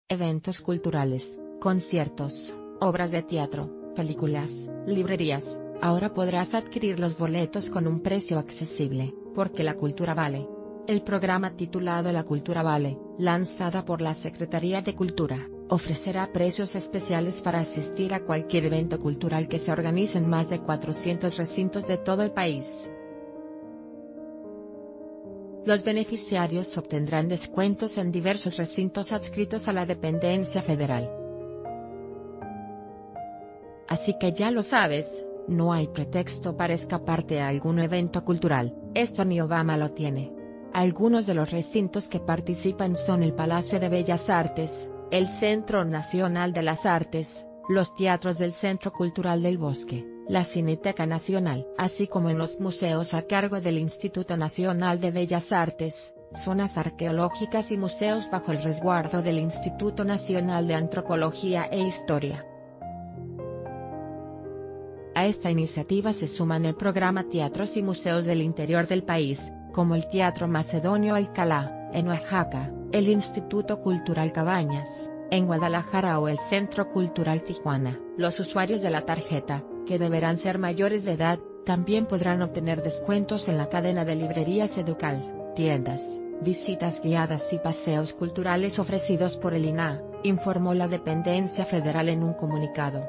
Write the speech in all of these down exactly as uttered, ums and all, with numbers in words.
eventos culturales, conciertos, obras de teatro, películas, librerías. Ahora podrás adquirir los boletos con un precio accesible, porque la cultura vale. El programa titulado La Cultura Vale, lanzada por la Secretaría de Cultura, ofrecerá precios especiales para asistir a cualquier evento cultural que se organice en más de cuatrocientos recintos de todo el país. Los beneficiarios obtendrán descuentos en diversos recintos adscritos a la dependencia federal. Así que ya lo sabes, no hay pretexto para escaparte a algún evento cultural, esto ni Obama lo tiene. Algunos de los recintos que participan son el Palacio de Bellas Artes, el Centro Nacional de las Artes, los teatros del Centro Cultural del Bosque, la Cineteca Nacional, así como en los museos a cargo del Instituto Nacional de Bellas Artes, zonas arqueológicas y museos bajo el resguardo del Instituto Nacional de Antropología e Historia. A esta iniciativa se suman el programa Teatros y Museos del Interior del país, como el Teatro Macedonio Alcalá, en Oaxaca, el Instituto Cultural Cabañas, en Guadalajara o el Centro Cultural Tijuana. Los usuarios de la tarjeta, que deberán ser mayores de edad, también podrán obtener descuentos en la cadena de librerías Educal, tiendas, visitas guiadas y paseos culturales ofrecidos por el I N A H, informó la dependencia federal en un comunicado.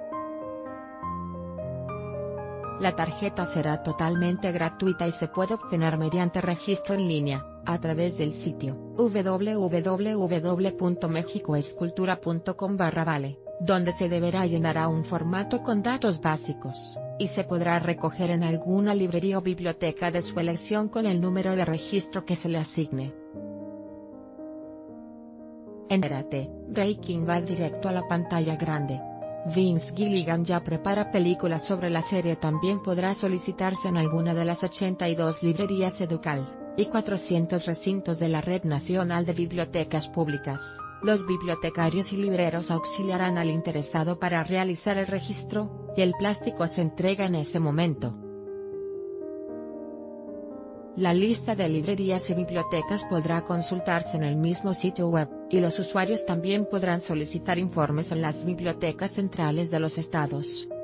La tarjeta será totalmente gratuita y se puede obtener mediante registro en línea, a través del sitio w w w punto mexicoescultura punto com barra vale, donde se deberá llenar a un formato con datos básicos, y se podrá recoger en alguna librería o biblioteca de su elección con el número de registro que se le asigne. Entérate, Breaking Bad directo a la pantalla grande. Vince Gilligan ya prepara películas sobre la serie. También podrá solicitarse en alguna de las ochenta y dos librerías Educal, y cuatrocientos recintos de la Red Nacional de Bibliotecas Públicas. Los bibliotecarios y libreros auxiliarán al interesado para realizar el registro, y el plástico se entrega en ese momento. La lista de librerías y bibliotecas podrá consultarse en el mismo sitio web, y los usuarios también podrán solicitar informes en las bibliotecas centrales de los estados.